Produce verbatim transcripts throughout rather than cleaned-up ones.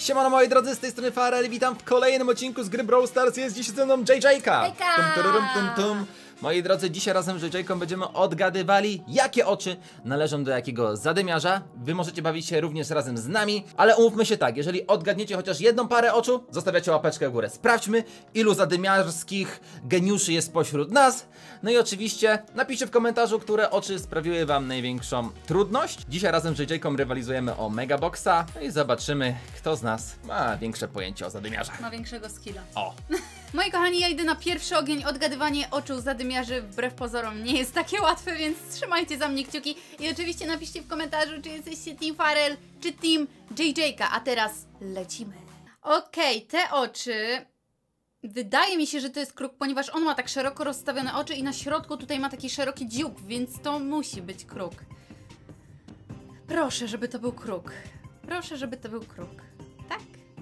Siemano moi drodzy, z tej strony Farel, witam w kolejnym odcinku z gry Brawl Stars. Jest dziś ze mną J J-ka. Hejka! Tum, tururum, tum, tum. Moi drodzy, dzisiaj razem z J J-ką będziemy odgadywali, jakie oczy należą do jakiego zadymiarza. Wy możecie bawić się również razem z nami, ale umówmy się tak, jeżeli odgadniecie chociaż jedną parę oczu, zostawiacie łapeczkę w górę. Sprawdźmy, ilu zadymiarskich geniuszy jest pośród nas. No i oczywiście napiszcie w komentarzu, które oczy sprawiły wam największą trudność. Dzisiaj razem z J J-ką rywalizujemy o Megaboxa. No i zobaczymy, kto z nas ma większe pojęcie o zadymiarzach. Ma większego skilla. O! Moi kochani, ja idę na pierwszy ogień. Odgadywanie oczu zadymiarzy wbrew pozorom nie jest takie łatwe, więc trzymajcie za mnie kciuki. I oczywiście napiszcie w komentarzu, czy jesteście Team Farel, czy Team J J-ka. A teraz lecimy. Okej, okay, te oczy... Wydaje mi się, że to jest kruk, ponieważ on ma tak szeroko rozstawione oczy i na środku tutaj ma taki szeroki dziób, więc to musi być kruk. Proszę, żeby to był kruk. Proszę, żeby to był kruk. Tak?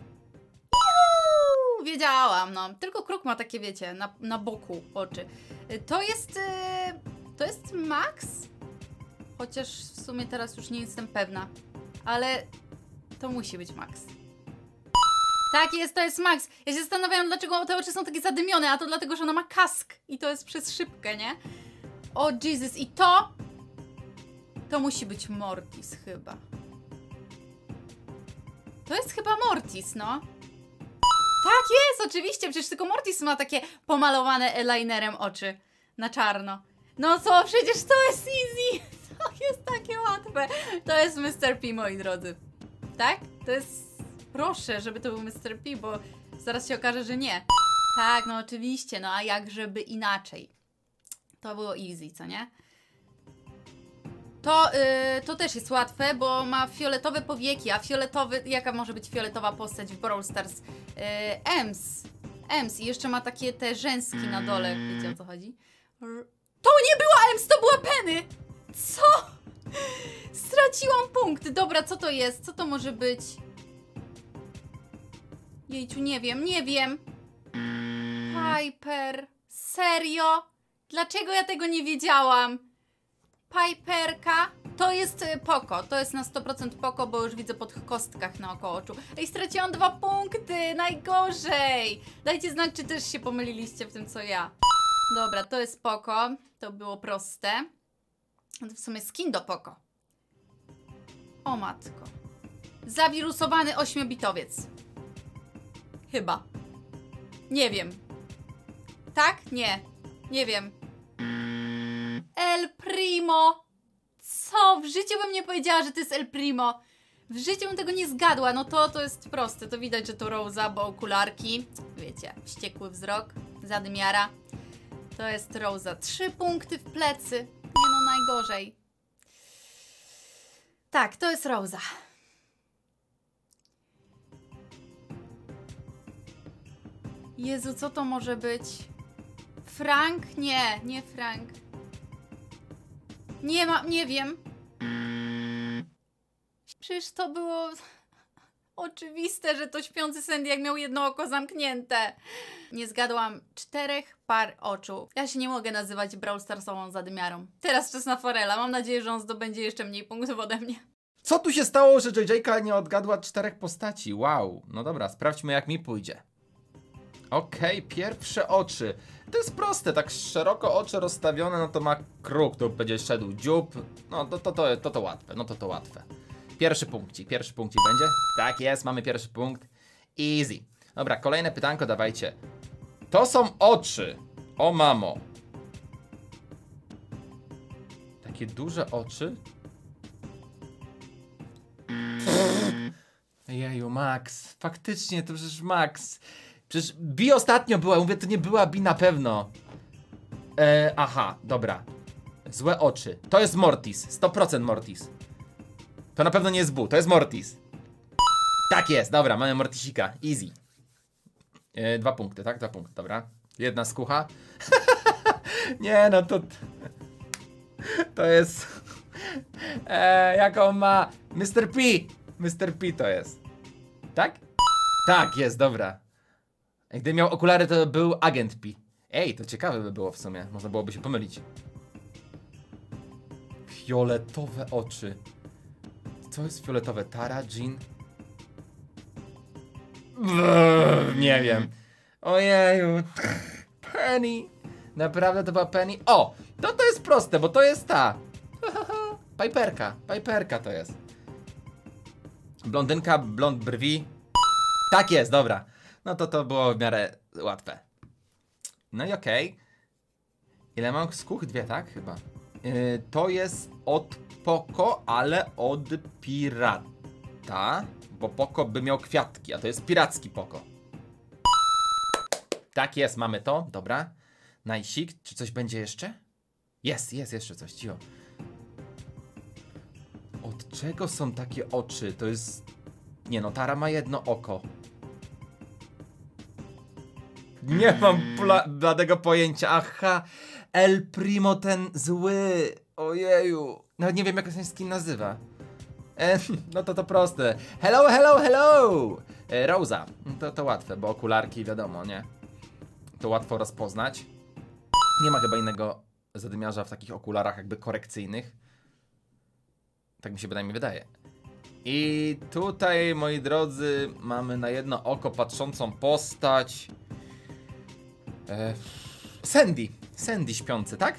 Juuu, wiedziałam, no. Tylko kruk ma takie, wiecie, na, na boku oczy. To jest... Yy, to jest Max? Chociaż w sumie teraz już nie jestem pewna. Ale to musi być Max. Tak jest, to jest Max. Ja się zastanawiam, dlaczego te oczy są takie zadymione, a to dlatego, że ona ma kask. I to jest przez szybkę, nie? O Jesus, i to... To musi być Mortis chyba. To jest chyba Mortis, no. Tak jest, oczywiście, przecież tylko Mortis ma takie pomalowane eyelinerem oczy. Na czarno. No co, przecież to jest easy. To jest takie łatwe. To jest mister P, moi drodzy. Tak? To jest... Proszę, żeby to był mister P, bo zaraz się okaże, że nie. Tak, no oczywiście, no a jak żeby inaczej. To było easy, co nie? To, yy, to też jest łatwe, bo ma fioletowe powieki, a fioletowy... Jaka może być fioletowa postać w Brawl Stars? Yy, Ems. Ems i jeszcze ma takie te rzęski na dole. Wiecie, o co chodzi? R to nie była Ems, to była Penny! Co? Straciłam punkt. Dobra, co to jest? Co to może być? Jejciu, nie wiem, nie wiem. Piper. Serio? Dlaczego ja tego nie wiedziałam? Piperka? To jest Poco. To jest na sto procent Poco, bo już widzę po tych kostkach naokoło oczu. Ej, straciłam dwa punkty. Najgorzej. Dajcie znać, czy też się pomyliliście w tym, co ja. Dobra, to jest Poco. To było proste. To w sumie skin do Poco. O matko. Zawirusowany ośmiobitowiec. Chyba. Nie wiem. Tak? Nie. Nie wiem. El Primo. Co? W życiu bym nie powiedziała, że to jest El Primo. W życiu bym tego nie zgadła. No to, to jest proste. To widać, że to Rosa, bo okularki. Wiecie, wściekły wzrok. Zadymiara. To jest Rosa. Trzy punkty w plecy. Nie no, najgorzej. Tak, to jest Rosa. Jezu, co to może być? Frank? Nie, nie Frank. Nie ma, nie wiem. Przecież to było oczywiste, że to śpiący Sandy, jak miał jedno oko zamknięte. Nie zgadłam czterech par oczu. Ja się nie mogę nazywać Brawl Starsową zadymiarą. Teraz czas na Farela. Mam nadzieję, że on zdobędzie jeszcze mniej punktów ode mnie. Co tu się stało, że J J-ka nie odgadła czterech postaci? Wow. No dobra, sprawdźmy, jak mi pójdzie. Okej, okay, pierwsze oczy. To jest proste, tak szeroko oczy rozstawione, no to ma kruk, tu będzie szedł dziób. No to to, to, to, to łatwe, no to to łatwe. Pierwszy punkcik, pierwszy punkcik będzie? Tak jest, mamy pierwszy punkt. Easy. Dobra, kolejne pytanko dawajcie. To są oczy. O mamo. Takie duże oczy? Jeju, Max. Faktycznie, to przecież Max. Przecież Bi ostatnio była, mówię, to nie była Bi na pewno. E, aha, dobra. Złe oczy. To jest Mortis, sto procent Mortis. To na pewno nie jest Bu, to jest Mortis. Tak jest, dobra, mamy Mortisika, easy. E, dwa punkty, tak? Dwa punkty, dobra. Jedna skucha. Nie no, to... To jest... E, jaką ma... mister P. mister P to jest. Tak? Tak, jest, dobra. Gdyby miał okulary, to był agent P. Ej, to ciekawe by było w sumie. Można byłoby się pomylić. Fioletowe oczy. Co jest fioletowe? Tara, Jean? Brrr, nie wiem. Ojeju. Penny. Naprawdę to była Penny? O! To to jest proste, bo to jest ta. Piperka. Piperka to jest. Blondynka, blond brwi. Tak jest, dobra. No to to było w miarę łatwe. No i okej. Okay. Ile mam skóch? Dwie, tak? Chyba. Yy, to jest od Poco, ale od pirata. Bo Poco by miał kwiatki, a to jest piracki Poco. Tak jest, mamy to. Dobra. Najsik. Czy coś będzie jeszcze? Jest, jest jeszcze coś. Cicho. Od czego są takie oczy? To jest... Nie no, Tara ma jedno oko. Nie mam bladego pojęcia. Aha. El Primo ten zły. Ojeju. Nawet nie wiem, jak ten skin nazywa. E, no to to proste. Hello, hello, hello. E, Rosa. To, to łatwe, bo okularki wiadomo, nie? To łatwo rozpoznać. Nie ma chyba innego zadymiarza w takich okularach jakby korekcyjnych. Tak mi się bynajmniej wydaje. I tutaj, moi drodzy, mamy na jedno oko patrzącą postać. E, Sandy. Sandy śpiący, tak?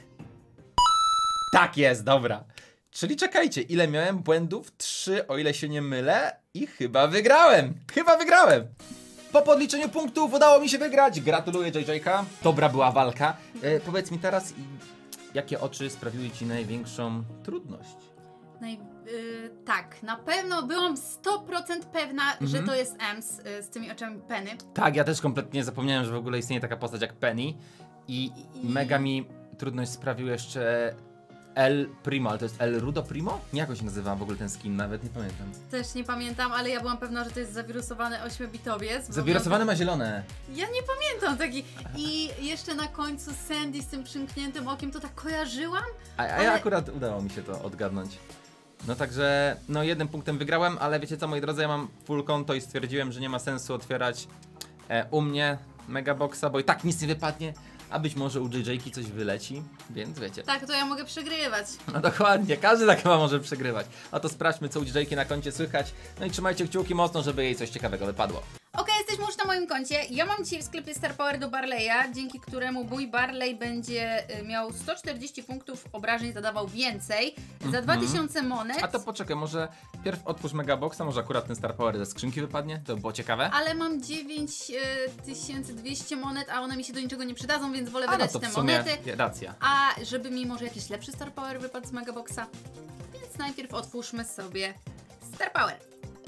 Tak jest, dobra. Czyli czekajcie, ile miałem błędów? Trzy, o ile się nie mylę. I chyba wygrałem. Chyba wygrałem. Po podliczeniu punktów udało mi się wygrać. Gratuluję, J J-ka. Dobra była walka. E, powiedz mi teraz, jakie oczy sprawiły ci największą trudność? Naj, yy, tak, na pewno byłam sto procent pewna, mhm. że to jest Ems yy, z tymi oczami Penny. Tak, ja też kompletnie zapomniałem, że w ogóle istnieje taka postać jak Penny. I, I... mega mi trudność sprawił jeszcze El Primo, ale to jest El Rudo Primo? Nie, jak się nazywa w ogóle ten skin, nawet nie pamiętam. Też nie pamiętam, ale ja byłam pewna, że to jest zawirusowany ośmiobitowiec. Zawirusowany ma zielone. Ja nie pamiętam taki. I jeszcze na końcu Sandy z tym przymkniętym okiem, to tak kojarzyłam. A, a ale... ja akurat udało mi się to odgadnąć. No także, no jednym punktem wygrałem, ale wiecie co, moi drodzy, ja mam full konto i stwierdziłem, że nie ma sensu otwierać e, u mnie Megaboxa, bo i tak nic nie wypadnie, a być może u J J-ki coś wyleci, więc wiecie. Tak, to ja mogę przegrywać. No dokładnie, każdy tak chyba może przegrywać. A to sprawdźmy, co u J J-ki na koncie słychać, no i trzymajcie kciuki mocno, żeby jej coś ciekawego wypadło. Okej, okay, jesteśmy już na moim koncie. Ja mam dzisiaj w sklepie Star Power do Barley'a, dzięki któremu mój Barley będzie miał sto czterdzieści punktów obrażeń, zadawał więcej za dwa tysiące monet. A to poczekaj, może pierw otwórz Megaboxa, może akurat ten Star Power ze skrzynki wypadnie, to by było ciekawe. Ale mam dziewięć tysięcy dwieście monet, a one mi się do niczego nie przydadzą, więc wolę a wydać no to te w sumie monety. Racja. A żeby mi może jakiś lepszy Star Power wypadł z Megaboxa, więc najpierw otwórzmy sobie Star Power.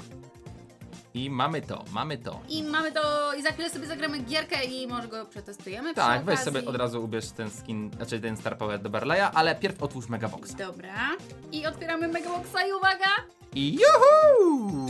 I mamy to, mamy to. I mamy to, i za chwilę sobie zagramy gierkę i może go przetestujemy. Tak, weź sobie od razu ubierz ten skin, znaczy ten Star Power do Barley'a, ale pierw otwórz Megaboxa. Dobra. I otwieramy Megaboxa i uwaga! I juhu!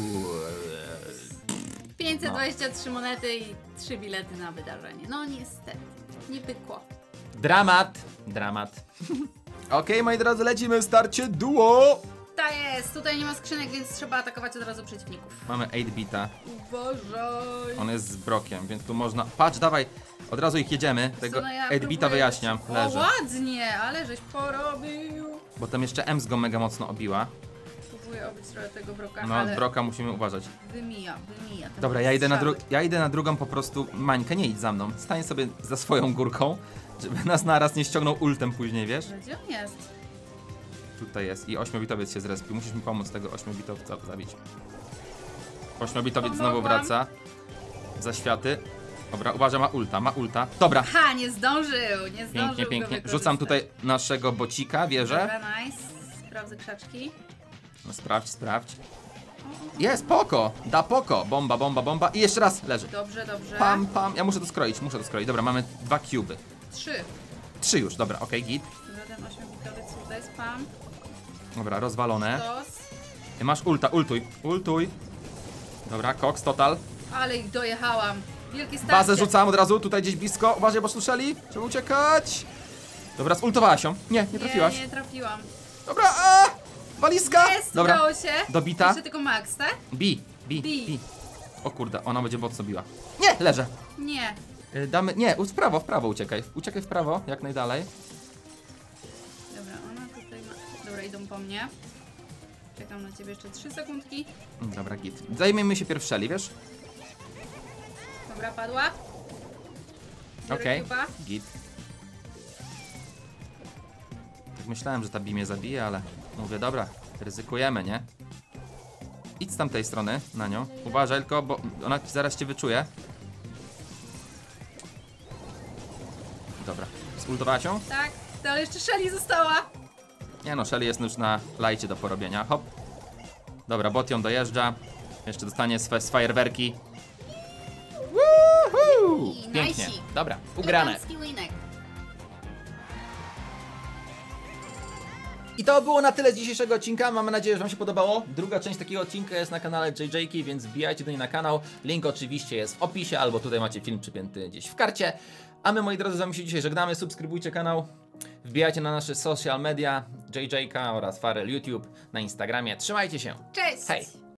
pięćset dwadzieścia trzy no. monety i trzy bilety na wydarzenie. No niestety, nie pykło. Dramat, dramat. Okej, okay, moi drodzy, lecimy w starcie duo! Ta jest, tutaj nie ma skrzynek, więc trzeba atakować od razu przeciwników. Mamy osiem bita. Uważaj. On jest z brokiem, więc tu można... Patrz, dawaj, od razu ich jedziemy. Tego no ja osiem bita wyjaśniam. Leży. O, ładnie, ale żeś porobił. Bo tam jeszcze Ems go mega mocno obiła. Próbuję obić trochę tego broka, No, ale... broka musimy uważać. Wymija, wymija. Dobra, ja idę, na dru... ja idę na drugą po prostu. Mańkę, nie idź za mną. Stań sobie za swoją górką, żeby nas naraz nie ściągnął ultem później, wiesz? Gdzie on jest? Tutaj jest i ośmiobitowiec się zrespił. Musisz mi pomóc tego ośmiobitowca zabić. Ośmiobitowiec znowu wraca. Za światy. Dobra, uważaj, ma ulta, ma ulta. Dobra. Ha, nie zdążył, nie zdążył. Pięknie, pięknie. Rzucam tutaj naszego bocika, wieżę. Dobra, nice. Sprawdzę krzaczki. No sprawdź, sprawdź. Jest, poko! Da poko! Bomba, bomba, bomba i jeszcze raz leży. Dobrze, dobrze. Pam, pam. Ja muszę to skroić, muszę to skroić. Dobra, mamy dwa cuby. Trzy. Trzy już, dobra, okej, okay, git. Dobra, ten ośmiobitowiec tutaj spam. Dobra, rozwalone. Dos. Masz ulta, ultuj, ultuj. Dobra, koks, total. Ale ich dojechałam. Wielkie starcie. Bazę rzucam od razu, tutaj gdzieś blisko. Uważaj, bo słyszeli. Trzeba uciekać. Dobra, zultowałaś ją. Nie, nie trafiłaś. Nie, nie trafiłam. Dobra, a! Walizka! Jest, dobra, udało się. dobita. Jeszcze tylko Max, tak? Bi, bi, Bi. bi. O kurde, ona będzie mocno biła. Nie, leżę. Nie. Y, damy, nie, w prawo, w prawo uciekaj. Uciekaj w prawo, jak najdalej. Dobra, ona tutaj ma... Dobra, idą po mnie. Czekam na ciebie jeszcze trzy sekundki. Dobra, git. Zajmiemy się pierwszeli, wiesz? Dobra, padła. Biorę Okej, cuba. git. Tak myślałem, że ta Bi mnie zabije, ale mówię, dobra, ryzykujemy, nie? Idź z tamtej strony na nią. Uważaj tylko, bo ona zaraz cię wyczuje. Dobra, zultowałaś ją? Tak, to ale jeszcze Shelly została. Nie no, Shelly jest już na lajcie do porobienia. Hop. Dobra, bot ją dojeżdża. Jeszcze dostanie swe, z fajerwerki. Woohoo! I Pięknie. najsi. Dobra, ugrane. Elegancki winek. I to było na tyle z dzisiejszego odcinka. Mamy nadzieję, że wam się podobało. Druga część takiego odcinka jest na kanale J J K, więc wbijajcie do niej na kanał. Link oczywiście jest w opisie, albo tutaj macie film przypięty gdzieś w karcie. A my, moi drodzy, z wami się dzisiaj żegnamy. Subskrybujcie kanał. Wbijajcie na nasze social media J J K oraz Farel YouTube na Instagramie. Trzymajcie się. Cześć! Hej!